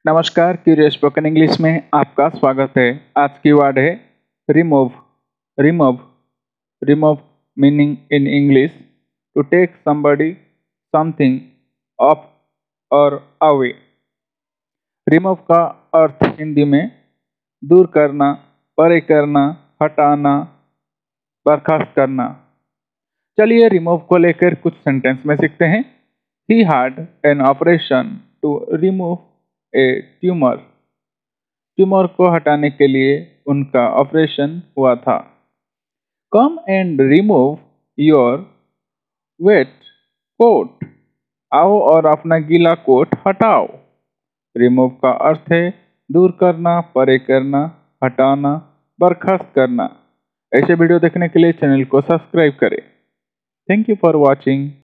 नमस्कार, curious spoken English में आपका स्वागत है। आज की वर्ड है remove. Remove remove meaning in English to take somebody something off or away. Remove का अर्थ हिंदी में दूर करना, परे करना, हटाना, बर्खास्त करना। चलिए रिमूव को लेकर कुछ सेंटेंस में सीखते हैं। He had an operation to remove a tumour. Tumour को हटाने के लिए उनका ऑपरेशन हुआ था। Come and remove your wet coat. आओ और अपना गीला कोट हटाओ। रिमूव का अर्थ है दूर करना, परे करना, हटाना, बर्खास्त करना। ऐसे वीडियो देखने के लिए चैनल को सब्सक्राइब करें। Thank you for watching.